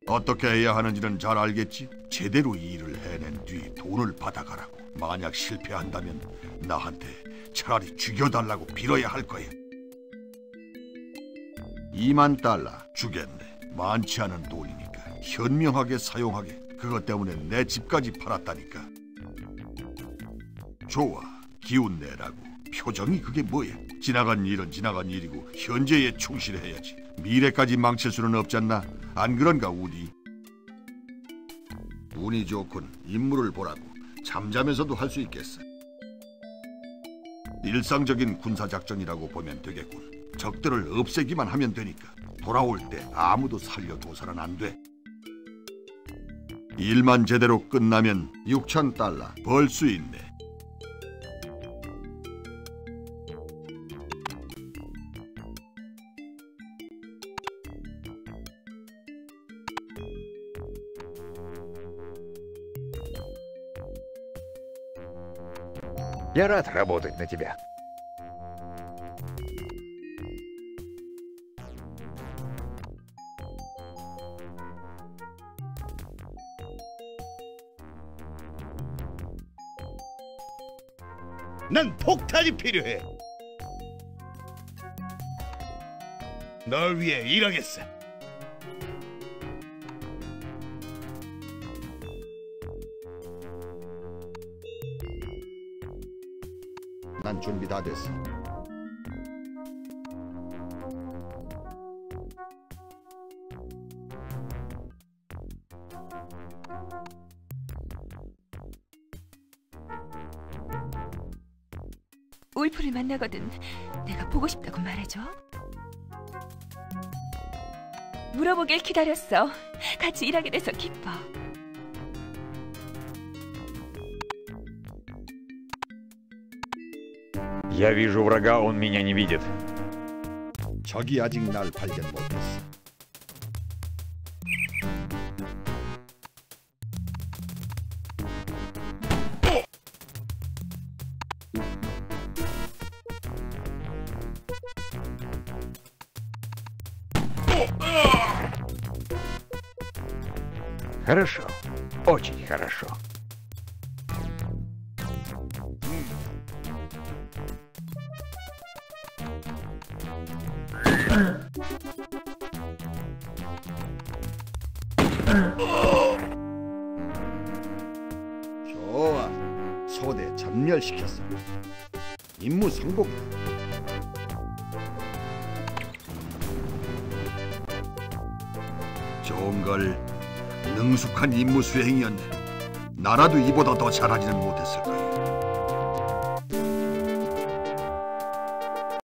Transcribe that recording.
어떻게 해야 하는지는 잘 알겠지? 제대로 일을 해낸 뒤 돈을 받아가라고. 만약 실패한다면 나한테 차라리 죽여달라고 빌어야 할 거야. 2만 달러 주겠네. 많지 않은 돈이니까 현명하게 사용하게. 그것 때문에 내 집까지 팔았다니까. 좋아, 기운 내라고. 표정이 그게 뭐야? 지나간 일은 지나간 일이고 현재에 충실해야지. 미래까지 망칠 수는 없잖나. 안 그런가, 우디? 운이 좋군. 임무를 보라고. 잠자면서도 할 수 있겠어. 일상적인 군사작전이라고 보면 되겠군. 적들을 없애기만 하면 되니까. 돌아올 때 아무도 살려둬서는 안 돼. 일만 제대로 끝나면 6천 달러 벌 수 있네. Я рад работать на тебя. 난 폭탄이 필요해. 널 위해 일하겠어. 난 준비 다 됐어. 울프를 만나거든 내가 보고 싶다고 말해줘. 물어보길 기다렸어. 같이 일하게 돼서 기뻐. Я вижу врага, он меня не видит. 적이 아직 날 발견 못했어. Хорошо. Очень хорошо. 좋아, 소대 전멸시켰어. 임무 성공이다. 좋은걸. 능숙한 임무 수행이었네. 나라도 이보다 더 잘하지는 못했을 거야.